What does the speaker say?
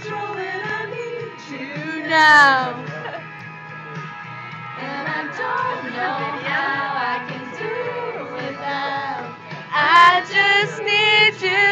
control and I need you now. And I don't know how I can do without. I just need you